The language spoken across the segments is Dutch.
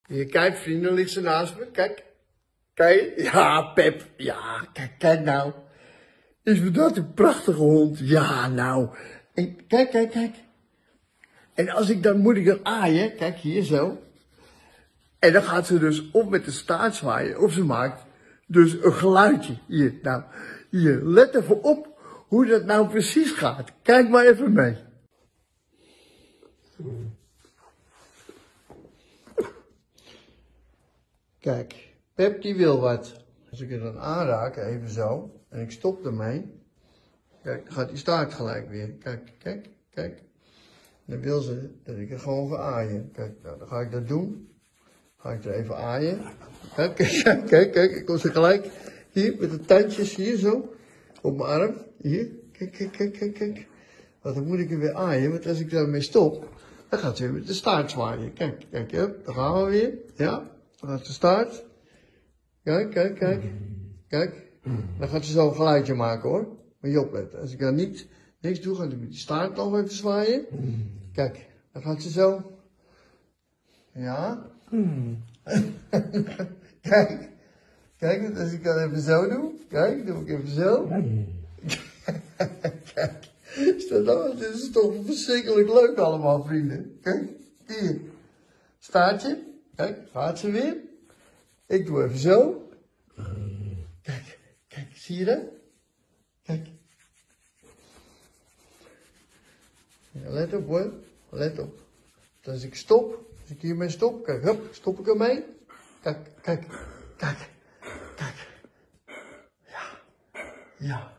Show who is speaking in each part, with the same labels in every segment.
Speaker 1: Hier, kijk, vrienden, ligt ze naast me. Kijk. Kijk. Ja, Pep. Ja, kijk nou. Is me dat een prachtige hond? Ja, nou. En kijk. En als ik dan, moet ik dan aaien. Kijk, hier zo. En dan gaat ze dus op met de staart zwaaien. Of ze maakt dus een geluidje. Hier, nou. Hier, let even op hoe dat nou precies gaat. Kijk maar even mee. Kijk, Pep die wil wat. Als ik het dan aanraak, even zo, en ik stop ermee. Kijk, dan gaat die staart gelijk weer. Kijk. Dan wil ze dat ik er gewoon ga aaien. Kijk, nou, dan ga ik dat doen. Ga ik er even aaien. Kijk, ik kom ze gelijk hier met de tandjes hier zo. Op mijn arm. Hier, kijk. Want dan moet ik er weer aaien, want als ik daarmee stop, dan gaat ze weer met de staart zwaaien. Kijk, dan gaan we weer. Ja, dan gaat de staart. Kijk. Dan gaat ze zo een geluidje maken hoor. Moet je opletten. Als ik daar niks doe, gaat ze met die staart nog even zwaaien. Kijk, dan gaat ze zo. Ja. Kijk, want als ik dat even zo doe. Kijk, doe ik even zo. Kijk. Dit is toch verschrikkelijk leuk allemaal, vrienden. Kijk, hier. Staartje. Kijk, gaat ze weer. Ik doe even zo. Kijk, zie je dat? Kijk. Ja, let op hoor, let op. Als ik stop, als ik hiermee stop, kijk, hup, stop ik ermee. Kijk. Ja.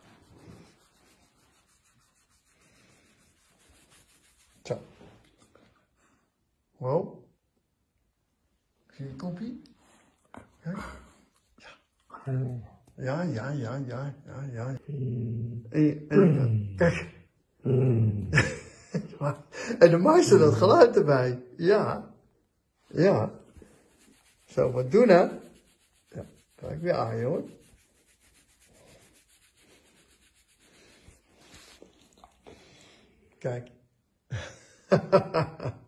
Speaker 1: Zo. Wow. Zie je kopie? Kijk. Ja. Kijk. En dan maakt ze dat geluid erbij. Ja. Zo, wat doen hè? Ja, ga ik weer aaien hoor. Kijk.